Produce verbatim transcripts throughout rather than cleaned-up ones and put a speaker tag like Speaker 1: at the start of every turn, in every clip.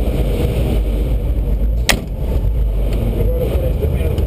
Speaker 1: Agora por esta merda.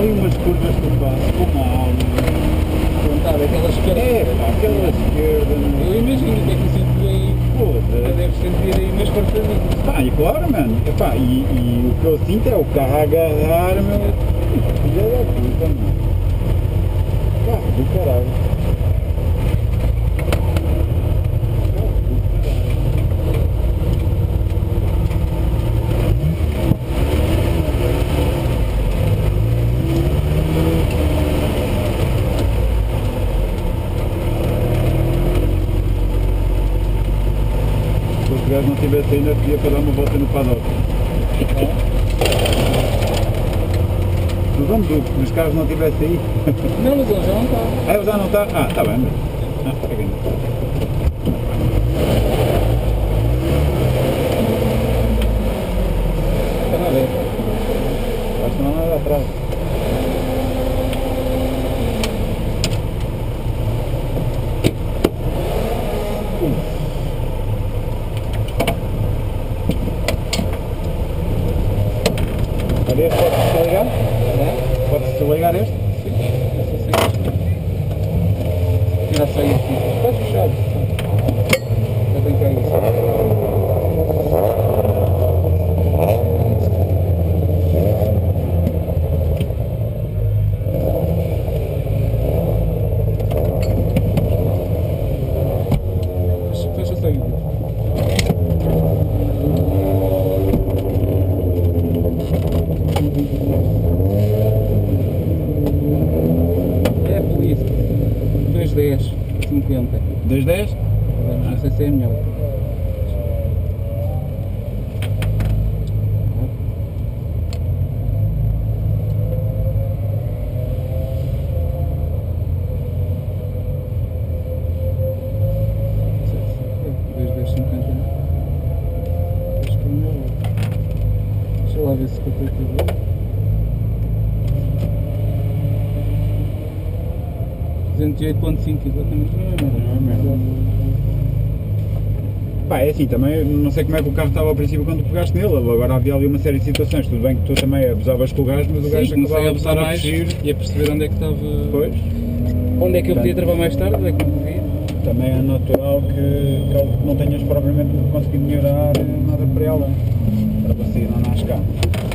Speaker 1: ali umas curvas que eu faço com mal.
Speaker 2: Perguntar, aquela esquerda.
Speaker 1: É, pá, aquela esquerda.
Speaker 2: Eu imagino que é que isso aí.
Speaker 1: Foda-se.
Speaker 2: Deves sentir aí umas cortadinhas.
Speaker 1: Pá, e claro, mano. Epá, e, e o que eu sinto é o carro a agarrar, meu. Filha da puta, mano. Carro do caralho. Carro do caralho. Se os gajos não tivessem ainda, podia para dar uma volta no paddock. Mas vamos, se os carros não tivessem aí.
Speaker 2: Não, mas ele já não está.
Speaker 1: Ah, ele já não está? Ah, está bem, mas. Ah, está bem.
Speaker 2: Está a ver.
Speaker 1: Acho que não há nada atrás. Olha, este pode-se desligar?
Speaker 2: É?
Speaker 1: Pode-se desligar este?
Speaker 2: Sim. Essa sim. Tira a sair aqui. Estás fechado. Já tem que ir isso. Fecha a saída. É a polícia. dois dez, cinquenta.
Speaker 1: dois dez?
Speaker 2: Não sei se é melhor. dois dez, cinquenta. Acho que é melhor. Deixa lá ver se eu estou aqui a ver. duzentos e oito ponto cinco, exatamente. Não é merda.
Speaker 1: Pá, é assim, também não sei como é que o carro estava ao princípio quando tu pegaste nele, agora havia ali uma série de situações, tudo bem que tu também abusavas com o gajo, mas o gajo
Speaker 2: Sim, comecei
Speaker 1: acabava
Speaker 2: a abusar
Speaker 1: a
Speaker 2: mais
Speaker 1: fugir.
Speaker 2: e a perceber onde é que estava.
Speaker 1: Pois,
Speaker 2: Onde é que eu podia travar mais tarde, onde é que não podia.
Speaker 1: também é natural que, que ele não tenhas propriamente conseguido melhorar nada para ela, para você não nasce cá.